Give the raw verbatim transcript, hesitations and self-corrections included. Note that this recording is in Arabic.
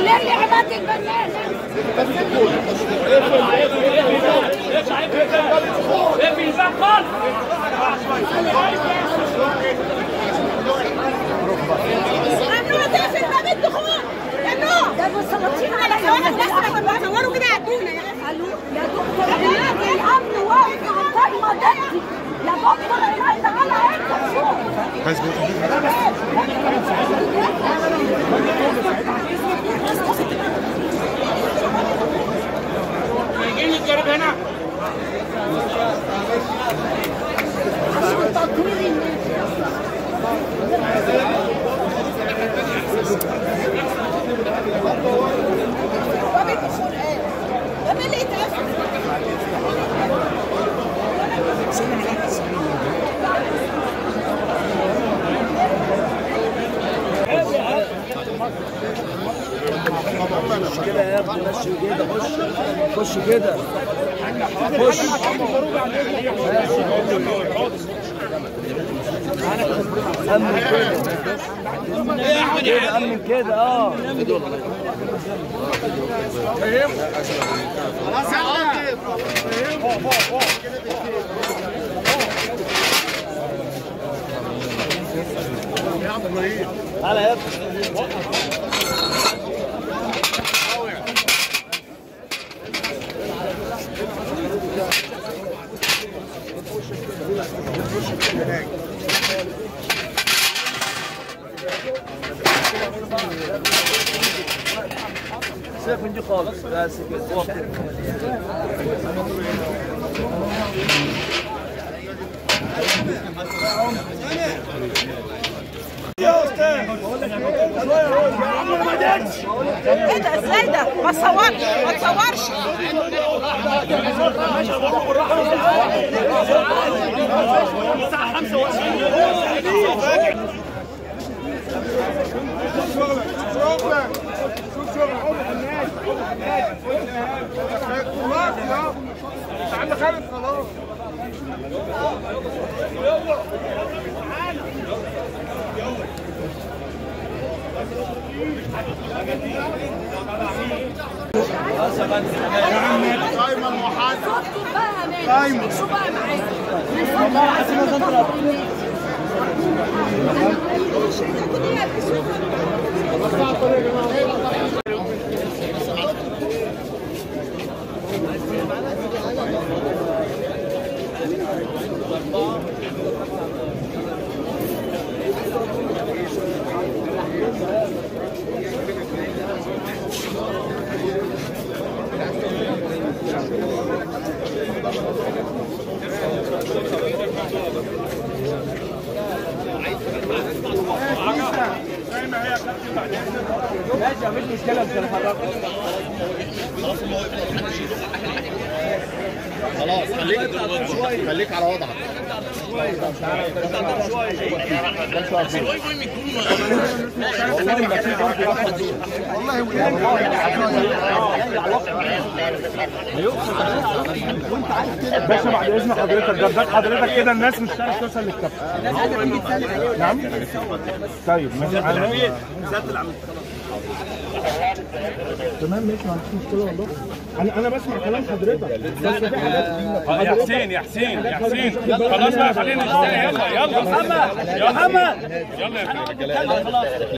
ليه اللي عباد البنات؟ اقفل الباب خالص. ممنوع تقفل باب الدخول. ممنوع. ده مسلطين على كمان الناس بيصوروا كده يعدونا يا اخي. يا دكتور ايه الامن واقف على القايمه دي؟ يا دكتور ايه تعالى انت شوف. جايين نتجرب هنا. خش كده يا ابني، مشي كده، خش خش كده خش. أمن كده كده، أمن كده. اه خلاص يا عاطف. يا عم ابراهيم تعالى يا ابني. سيبك من دي خالص بس كده. يا استاذ ايه ده ازاي ده؟ ما تصورش ما تصورش. الساعة خمسة وعشرين. شغلك شوف شغل عمر الناس. خلاص يا انت عم خالد خلاص. يلا يا عم قايمة المحاسب. قايمة شو بقى زي ما هي ماشي، مفيش مشكلة، مش هنحركك. خلاص خليك خليك على وضعك. باشا بعد اذن حضرتك جدات حضرتك كده الناس مش هتعرف توصل للكابتن. نعم طيب ماشي. تمام ماشي، ما عنديش مشكله والله. انا انا بسمع كلام حضرتك بس في حاجات. يا حسين يا حسين يا حسين خلاص بقى خلينا نشتغل. يلا يلا محمد يا محمد يلا يا رجاله.